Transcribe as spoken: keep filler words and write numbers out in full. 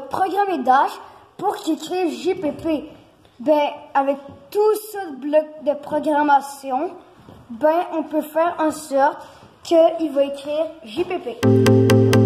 programmer Dash pour qu'il crée J P P. Ben, avec tout ce bloc de programmation, ben, on peut faire en sorte qu'il va écrire J P P.